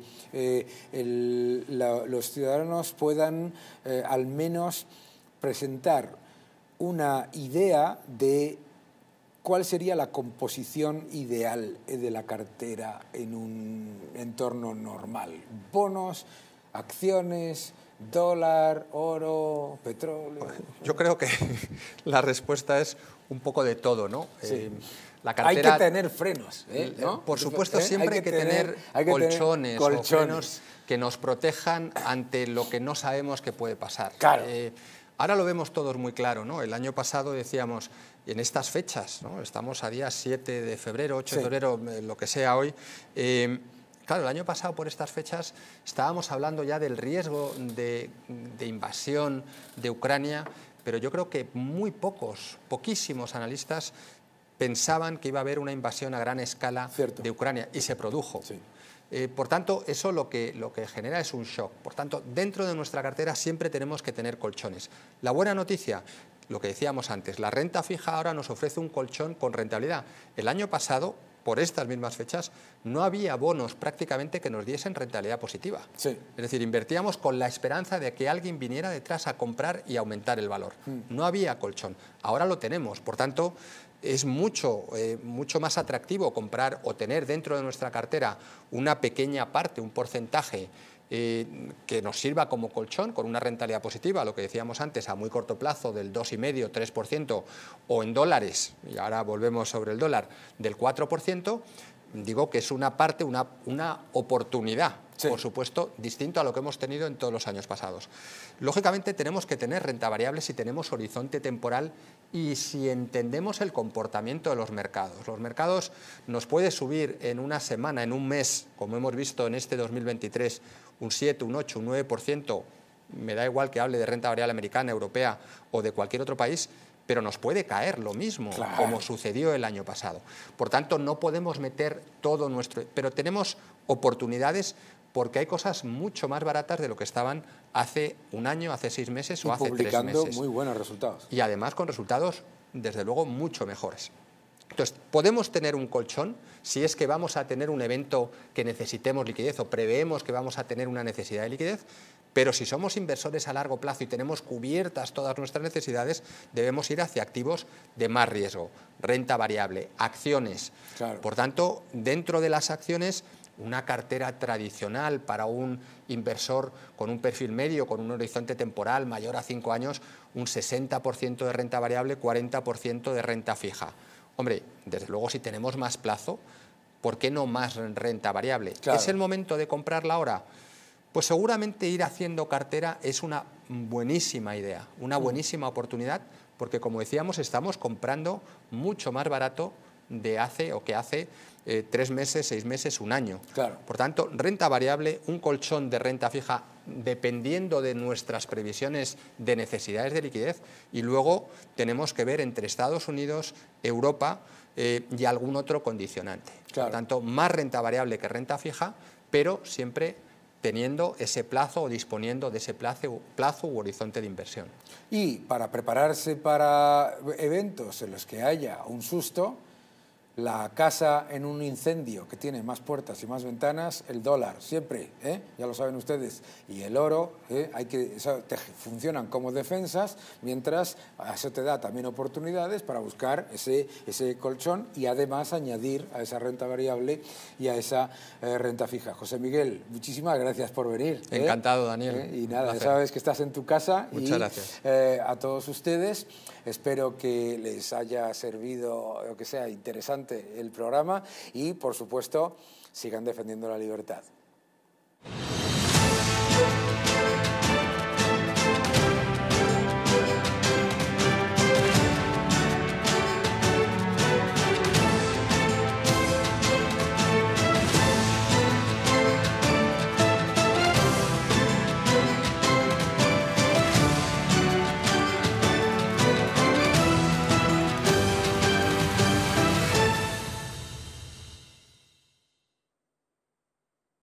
los ciudadanos puedan al menos presentar una idea de cuál sería la composición ideal de la cartera en un entorno normal? ¿Bonos, acciones, dólar, oro, petróleo? Yo creo que la respuesta es un poco de todo, ¿no? Sí. La cartera, hay que tener frenos, ¿no? Por supuesto, siempre hay que tener colchones o frenos que nos protejan ante lo que no sabemos que puede pasar. Claro. Ahora lo vemos todos muy claro, ¿no? El año pasado decíamos, en estas fechas, ¿no? Estamos a día 7 de febrero, 8 de febrero, lo que sea hoy. Claro, el año pasado por estas fechas estábamos hablando ya del riesgo de invasión de Ucrania, pero yo creo que poquísimos analistas pensaban que iba a haber una invasión a gran escala de Ucrania y se produjo. Sí. Por tanto, eso lo que genera es un shock. Por tanto, dentro de nuestra cartera siempre tenemos que tener colchones. La buena noticia, lo que decíamos antes, la renta fija ahora nos ofrece un colchón con rentabilidad. El año pasado, por estas mismas fechas, no había bonos prácticamente que nos diesen rentabilidad positiva. Sí. Es decir, invertíamos con la esperanza de que alguien viniera detrás a comprar y aumentar el valor. No había colchón. Ahora lo tenemos. Por tanto, es mucho más atractivo comprar o tener dentro de nuestra cartera una pequeña parte, un porcentaje que nos sirva como colchón con una rentabilidad positiva, lo que decíamos antes, a muy corto plazo del 2,5%, 3%, o en dólares, y ahora volvemos sobre el dólar, del 4%, digo que es una parte, una oportunidad, sí, por supuesto, distinto a lo que hemos tenido en todos los años pasados. Lógicamente tenemos que tener renta variable si tenemos horizonte temporal y si entendemos el comportamiento de los mercados. Los mercados nos puede subir en una semana, en un mes, como hemos visto en este 2023, un 7, un 8, un 9%, me da igual que hable de renta variable americana, europea o de cualquier otro país, pero nos puede caer lo mismo, claro, como sucedió el año pasado. Por tanto, no podemos meter todo nuestro... Pero tenemos oportunidades porque hay cosas mucho más baratas de lo que estaban hace un año, hace 6 meses o hace 3 meses. Publicando muy buenos resultados. Y además con resultados, desde luego, mucho mejores. Entonces, podemos tener un colchón si es que vamos a tener un evento que necesitemos liquidez o preveemos que vamos a tener una necesidad de liquidez, pero si somos inversores a largo plazo y tenemos cubiertas todas nuestras necesidades, debemos ir hacia activos de más riesgo, renta variable, acciones. Claro. Por tanto, dentro de las acciones, una cartera tradicional para un inversor con un perfil medio, con un horizonte temporal mayor a 5 años, un 60% de renta variable, 40% de renta fija. Hombre, desde luego si tenemos más plazo, ¿por qué no más renta variable? Claro. ¿Es el momento de comprarla ahora? Pues seguramente ir haciendo cartera es una buenísima idea, una buenísima oportunidad, porque como decíamos, estamos comprando mucho más barato de hace 3 meses, 6 meses, un año. Claro. Por tanto, renta variable, un colchón de renta fija, dependiendo de nuestras previsiones de necesidades de liquidez, y luego tenemos que ver entre Estados Unidos, Europa y algún otro condicionante. Claro. Por tanto, más renta variable que renta fija, pero siempre teniendo ese plazo o disponiendo de ese plazo u horizonte de inversión. Y para prepararse para eventos en los que haya un susto, la casa en un incendio que tiene más puertas y más ventanas, el dólar, siempre, ya lo saben ustedes, y el oro, eso funcionan como defensas, mientras eso te da también oportunidades para buscar ese colchón y además añadir a esa renta variable y a esa renta fija. José Miguel, muchísimas gracias por venir. Encantado, Daniel. Y nada, ya sabes que estás en tu casa. Muchas gracias. A todos ustedes, espero que les haya servido, o que sea interesante el programa, y por supuesto sigan defendiendo la libertad.